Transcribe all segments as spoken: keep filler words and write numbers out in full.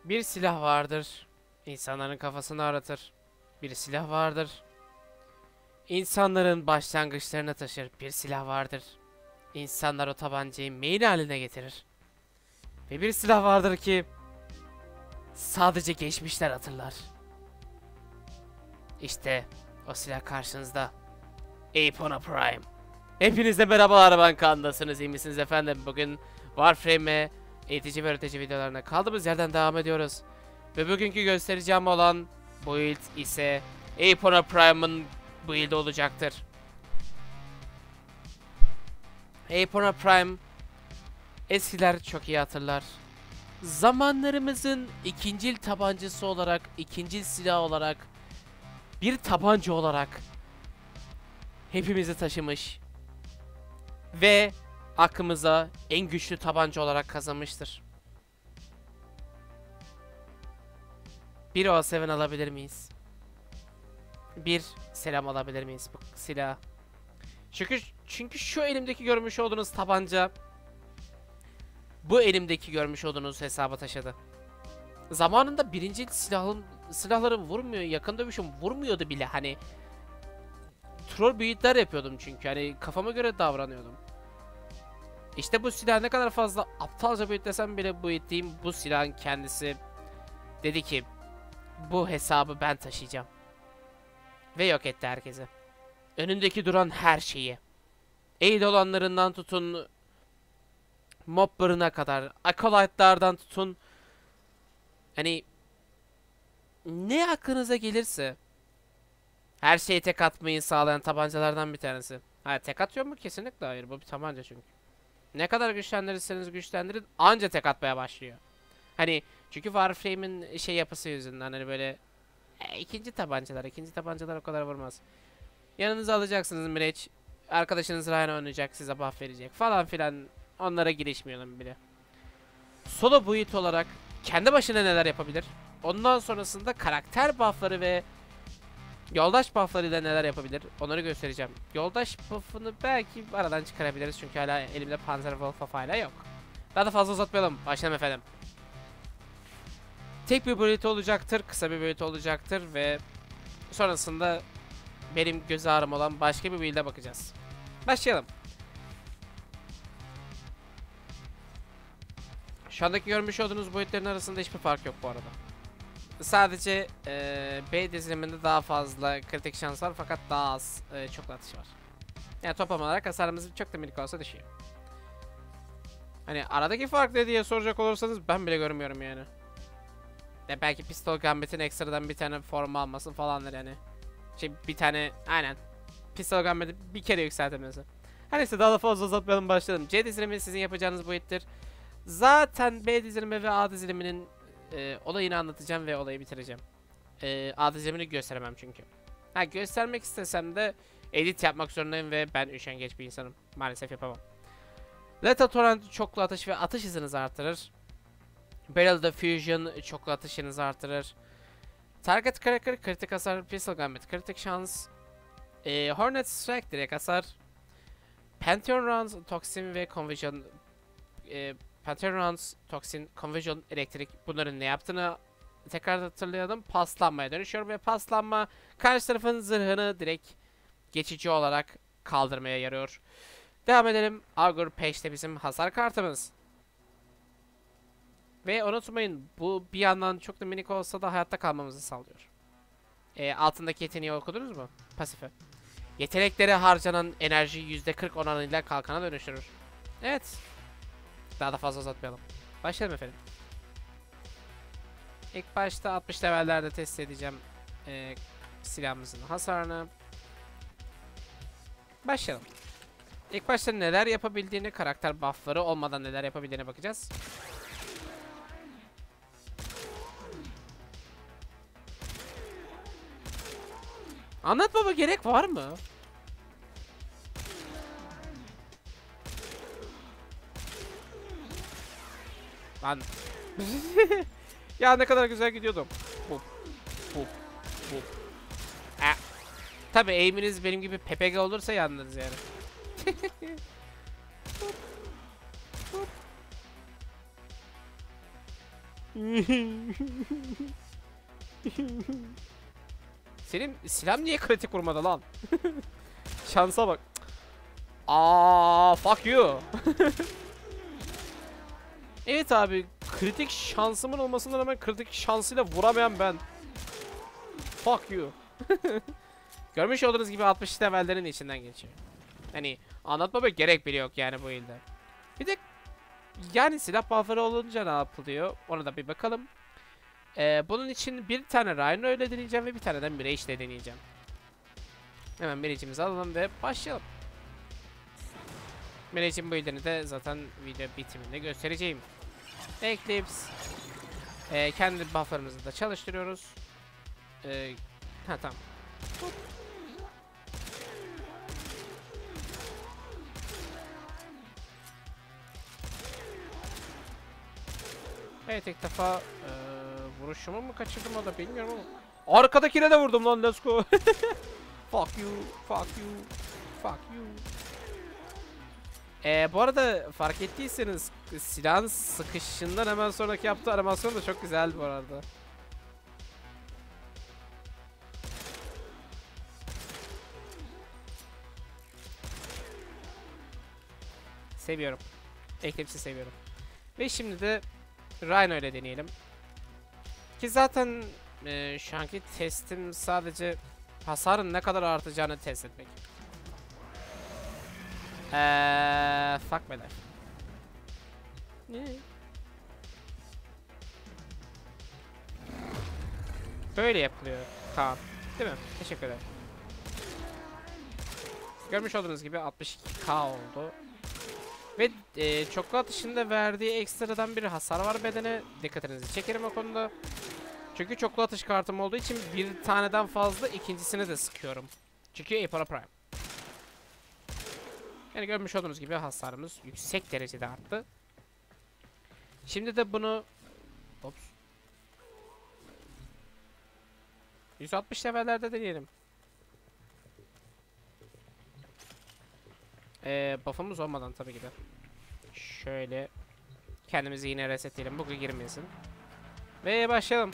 Bir silah vardır, insanların kafasını aratır. Bir silah vardır, insanların başlangıçlarına taşır. Bir silah vardır, insanlar o tabancayı main haline getirir. Ve bir silah vardır ki sadece geçmişler hatırlar. İşte o silah karşınızda. Epona Prime. Hepinize merhabalar, ben Kandasınız. İyi misiniz efendim? Bugün Warframe'e eğitici ve öğretici videolarına kaldığımız yerden devam ediyoruz. Ve bugünkü göstereceğim olan build ise Epona Prime'ın build olacaktır. Epona Prime eskiler çok iyi hatırlar. Zamanlarımızın ikincil tabancası olarak, ikincil silah olarak, bir tabanca olarak hepimizi taşımış ve aklımıza en güçlü tabanca olarak kazanmıştır. Bir O seven alabilir miyiz? Bir selam alabilir miyiz bu silah? Çünkü çünkü şu elimdeki görmüş olduğunuz tabanca bu elimdeki görmüş olduğunuz hesaba taşıdı. Zamanında birinci silahın silahları vurmuyor, yakın dövüşüm vurmuyordu bile, hani troll build'ler yapıyordum çünkü hani kafama göre davranıyordum. İşte bu silah ne kadar fazla aptalca build desem bile bu ettiğim bu silahın kendisi dedi ki bu hesabı ben taşıyacağım. Ve yok etti herkesi. Önündeki duran her şeyi. Eğil olanlarından tutun moblarına kadar, acolyte'lardan tutun, hani ne aklınıza gelirse her şeyi tek atmayı sağlayan tabancalardan bir tanesi. Ha, tek atıyor mu? Kesinlikle hayır. Bu bir tabanca çünkü. Ne kadar güçlendirirseniz güçlendirin anca tek atmaya başlıyor. Hani çünkü Warframe'in şey yapısı yüzünden hani böyle e, ikinci tabancalar, ikinci tabancalar o kadar vurmaz. Yanınıza alacaksınız Mirage. Arkadaşınız Ryan oynayacak, size buff verecek falan filan. Onlara girişmeyelim bile. Solo build olarak kendi başına neler yapabilir? Ondan sonrasında karakter buffları ve yoldaş bufflarıyla neler yapabilir? Onları göstereceğim. Yoldaş buff'ını belki aradan çıkarabiliriz çünkü hala elimde Panzerwolf buff hala yok. Daha da fazla uzatmayalım. Başlayalım efendim. Tek bir build olacaktır, kısa bir build olacaktır ve sonrasında benim göz ağrım olan başka bir build'e bakacağız. Başlayalım. Şu andaki görmüş olduğunuz build'lerin arasında hiçbir fark yok bu arada. Sadece e, B diziliminde daha fazla kritik şans var fakat daha az e, çoklu atış var. Yani toplam olarak hasarımız çok da minik olsa düşüyor. Hani aradaki fark ne diye soracak olursanız ben bile görmüyorum yani. Ya belki Pistol Gambit'in ekstradan bir tane forma alması falandır yani. Şey bir tane aynen. Pistol Gambit'i bir kere yükseltemesi. Her neyse daha da fazla uzatmayalım, başlayalım. C dizilimi sizin yapacağınız bu ittir. Zaten B dizilimi ve A diziliminin e, olayını anlatacağım ve olayı bitireceğim. E, A dizilimini gösteremem çünkü. Ha, göstermek istesem de edit yapmak zorundayım ve ben üşengeç bir insanım. Maalesef yapamam. Lethal Torrent çoklu atış ve atış hızınızı artırır. Barrel Diffusion çoklu atışınızı artırır. Target Cracker kritik hasar, Pistol Gambit kritik şans. E, Hornet Strike direkt hasar. Pantheon Rounds Toxin ve Confusion e, Pantheon Rounds, Toxin, Confusion, Elektrik, bunların ne yaptığını tekrar hatırlayalım. Paslanmaya dönüşüyor ve paslanma karşı tarafın zırhını direkt geçici olarak kaldırmaya yarıyor. Devam edelim. Augur Page de bizim hasar kartımız. Ve unutmayın, bu bir yandan çok da minik olsa da hayatta kalmamızı sağlıyor. E, altındaki yeteneği okudunuz mu? Pasifi. Yeteneklere harcanan enerji yüzde kırk oranıyla kalkana dönüştürür. Evet. Daha da fazla uzatmayalım. Başlayalım efendim. İlk başta altmış levellerde test edeceğim e, silahımızın hasarını. Başlayalım. İlk başta neler yapabildiğini, karakter buffları olmadan neler yapabildiğine bakacağız. Anlatmama gerek var mı? Lan. Ya ne kadar güzel gidiyordum. Hop. Hop. Hop. E. Tabii aim'iniz benim gibi P P G olursa yandınız yani. Hop. Hop. Senin silahın niye kritik vurmadı lan? Şansa bak. Aa, fuck you. Evet abi, kritik şansımın olmasına rağmen kritik şansıyla vuramayan ben. Fuck you. Görmüş olduğunuz gibi altmış levellerin içinden geçiyor. Hani anlatmama gerek bile yok yani bu ilde. Bir de yani silah buff'ları olunca ne yapılıyor? Ona da bir bakalım. Ee, bunun için bir tane Rhino ile deneyeceğim ve bir tane de Mirage ile deneyeceğim. Hemen Mirage'imizi alalım ve başlayalım. Mirage'in bu ildini de zaten video bitiminde göstereceğim. Eclipse. Ee, kendi buff'larımızı da çalıştırıyoruz. Ee, ha tamam. Evet, ilk defa e, vuruşumu mu kaçırdım o da bilmiyorum ama arkadakine de vurdum lan, let's go. Fuck you, fuck you, fuck you. Ee, bu arada fark ettiyseniz silahın sıkışından hemen sonraki yaptığı animasyon da çok güzeldi bu arada. Seviyorum. Eclipse'i seviyorum. Ve şimdi de Rhino ile deneyelim. Ki zaten e, şu anki testim sadece hasarın ne kadar artacağını test etmek. Eee fuck beler. Böyle yapılıyor Kaan. Değil mi? Teşekkür ederim. Görmüş olduğunuz gibi altmış iki K oldu. Ve e, çoklu atışında verdiği ekstradan bir hasar var bedene. Dikkatinizi çekerim o konuda. Çünkü çoklu atış kartım olduğu için bir taneden fazla ikincisini de sıkıyorum. Çünkü A para Prime. Yani görmüş olduğunuz gibi hasarımız yüksek derecede arttı. Şimdi de bunu Ops. yüz altmış levellerde deneyelim. Ee, buff'ımız olmadan tabii ki de. Şöyle kendimizi yine resetleyelim. Bug'a girmesin. Ve başlayalım.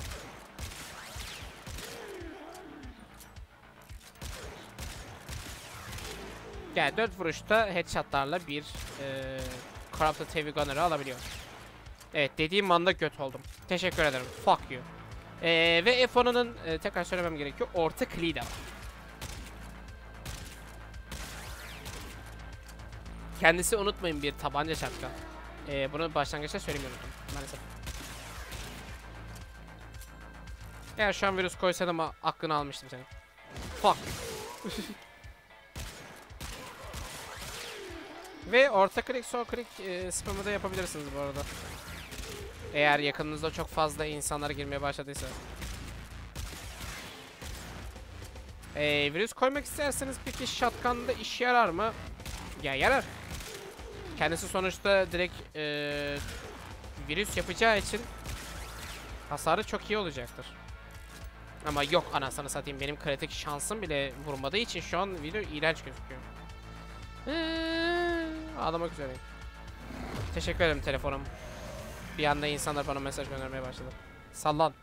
Yani dört vuruşta headshotlarla bir e, Corrupted Heavy Gunner'ı alabiliyor. Evet, dediğim anda göt oldum. Teşekkür ederim. Fuck you. Ee, ve F on'un e, tekrar söylemem gerekiyor. Orta kli de var. Kendisi unutmayın bir tabanca şapka. Ee, bunu başlangıçta söylemeyi unuttum maalesef. Eğer şu an virüs koysaydım aklını almıştım senin. Fuck. Ve orta klik, sol klik e, spamı da yapabilirsiniz bu arada. Eğer yakınınızda çok fazla insanlar girmeye başladıysa. Ee, virüs koymak isterseniz peki shotgun'da işe yarar mı? Ya yarar. Kendisi sonuçta direkt e, virüs yapacağı için hasarı çok iyi olacaktır. Ama yok anasını satayım, benim kritik şansım bile vurmadığı için şu an video iğrenç gözüküyor. Eee, ağlamak üzereyim. Teşekkür ederim telefonum. Bir anda insanlar bana mesaj göndermeye başladı. Sallan.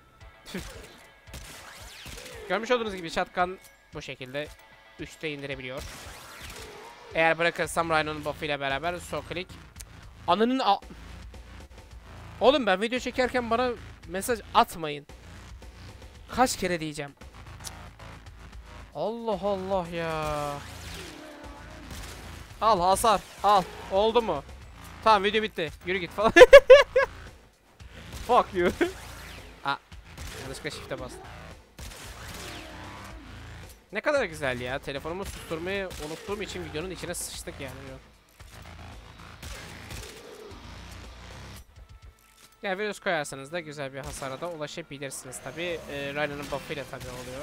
Görmüş olduğunuz gibi shotgun bu şekilde üçte indirebiliyor. Eğer bırakırsam Rhino'nun buff'ı ile beraber sol click. Ananın a Oğlum ben video çekerken bana mesaj atmayın. Kaç kere diyeceğim. Allah Allah ya. Al hasar. Al. Oldu mu? Tamam, video bitti. Yürü git falan. Fuck you. Aa, yanlışlıkla shift'e bastım. Ne kadar güzel ya. Telefonumu susturmayı unuttuğum için videonun içine sıçtık yani. Yani virüs koyarsanız da güzel bir hasara da ulaşabilirsiniz tabi. E, Rhino'nun buff'ıyla tabi oluyor.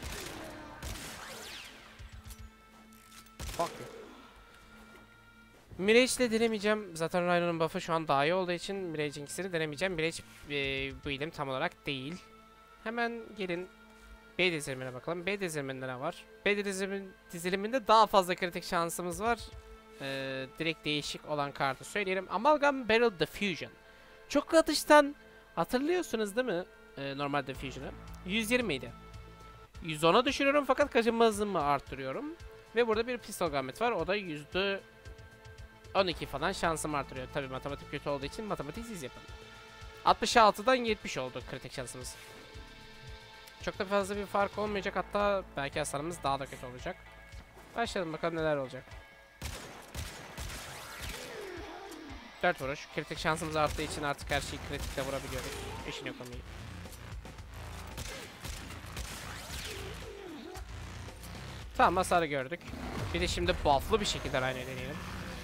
Fuck you. Mirage ile denemeyeceğim. Zaten Rhino'nun buff'ı şu an daha iyi olduğu için Mirage'in ikisini denemeyeceğim. Mirage e, bu ilim tam olarak değil. Hemen gelin B dizilimine bakalım. B diziliminde ne var? B dizilimin, diziliminde daha fazla kritik şansımız var. Ee, direkt değişik olan kartı söyleyelim. Amalgam Barrel Diffusion. Çoklu atıştan Hatırlıyorsunuz değil mi? Ee, normal Diffusion'ı. yüz yirmi idi. yüz ona düşürüyorum fakat kaçınma hızımı arttırıyorum. Ve burada bir pistol gambit var. O da yüzde on iki falan şansımı artırıyor. Tabii matematik kötü olduğu için matematik siz yapın. altmış altıdan yetmiş oldu kritik şansımız. Çok da fazla bir fark olmayacak, hatta belki hasarımız daha da kötü olacak. Başlayalım bakalım neler olacak. dört vuruş. Kritik şansımız arttığı için artık her şeyi kritikle vurabiliyoruz. İşin yok onu. Tamam, hasarı gördük. Bir de şimdi buff'lı bir şekilde aynı deneyelim.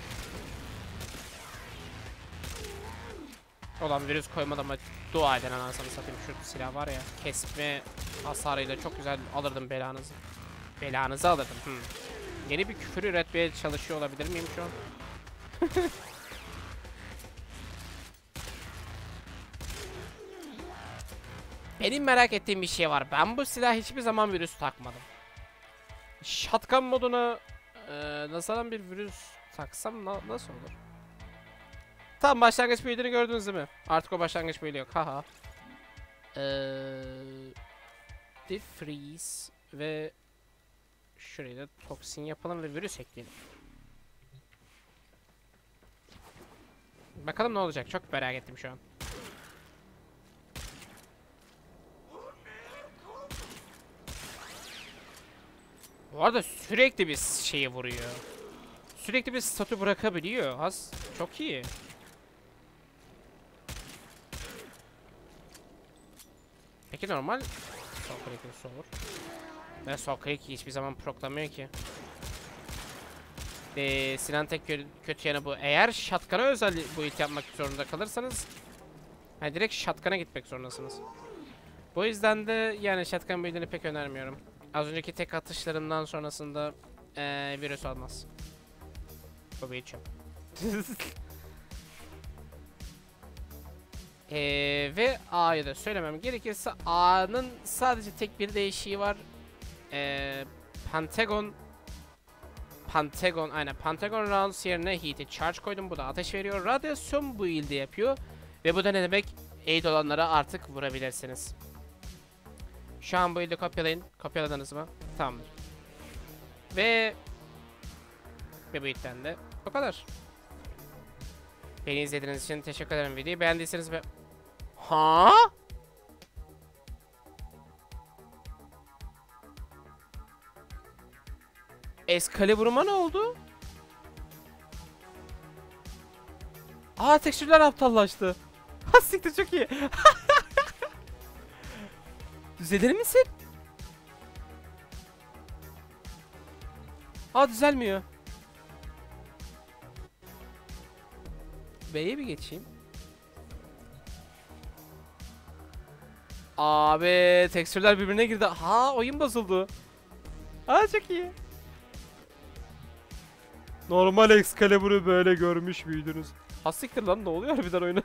Olan virüs koymadan ama dua eden anasını satayım, şu silah var ya, kesme hasarıyla çok güzel alırdım belanızı. Belanızı alırdım. Hmm. Yeni bir küfür üretmeye çalışıyor olabilir miyim şu an? Benim merak ettiğim bir şey var. Ben bu silah hiçbir zaman virüs takmadım. Shotgun moduna e, nazaran bir virüs taksam na nasıl olur? Tamam, başlangıç build'ini gördünüz değil mi? Artık o başlangıç build'i yok. Haha. Eee Defreeze ve şuraya da toksin yapalım ve virüs ekleyelim. Bakalım ne olacak? Çok merak ettim şu an. Bu arada sürekli bir şeyi vuruyor. Sürekli bir statü bırakabiliyor. Has çok iyi. Peki normal Socrates nasıl olur? Ben Socrates hiçbir zaman proklamıyor ki. Ee, Sinan tek kö kötü yanı bu. Eğer shotgun'a özel bu ilk yapmak zorunda kalırsanız, yani direkt shotgun'a gitmek zorundasınız. Bu yüzden de yani shotgun build'ini pek önermiyorum. Az önceki tek atışlarımdan sonrasında ee, virüs olmaz. Bu bir çöp. Ee, ve A'yı da söylemem gerekirse A'nın sadece tek bir değişiği var. Ee, Pentagon Pentagon aynen Pentagon Rounds yerine Heat'i Charge koydum. Bu da ateş veriyor. Radyasyon bu ilde yapıyor. Ve bu da ne demek? Aid olanlara artık vurabilirsiniz. Şu an bu ilde kopyalayın. Kopyaladınız mı? Tamamdır. Ve ve bu ilden de o kadar. Beni izlediğiniz için teşekkür ederim. Videoyu beğendiyseniz ve... Ha? Excalibur'uma ne oldu? Aa, tekstürler aptallaştı. Ha siktir, çok iyi. Düzelir misin? Aa, düzelmiyor. B'ye bir geçeyim. Abi tekstürler birbirine girdi. Ha, oyun bozuldu. Aa, çok iyi. Normal Excalibur'u böyle görmüş müydünüz? Ha siktir lan, ne oluyor harbiden oyuna?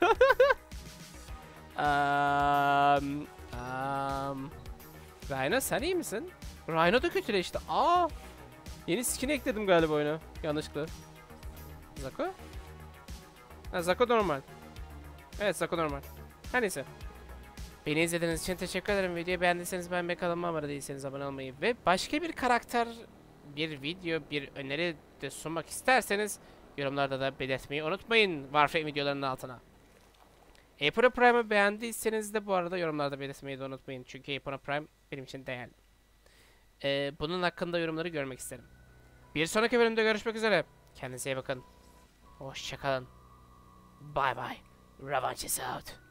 um, um, Rhino sen iyi misin? Rhino da kötüleşti. Aa, yeni skin ekledim galiba oyuna. Yanlışlıkla. Zako? Ha, Zako normal. Evet, Zako normal. Her neyse. Beni izlediğiniz için teşekkür ederim. Videoyu beğendiyseniz beğenmeyi, kanalıma abone değilseniz abone olmayı ve başka bir karakter, bir video, bir öneri de sunmak isterseniz yorumlarda da belirtmeyi unutmayın Warframe videolarının altına. Epona Prime'ı beğendiyseniz de bu arada yorumlarda belirtmeyi de unutmayın. Çünkü Epona Prime benim için değerli. Ee, bunun hakkında yorumları görmek isterim. Bir sonraki bölümde görüşmek üzere. Kendinize iyi bakın. Hoşçakalın. Bye bye. Revenge is out.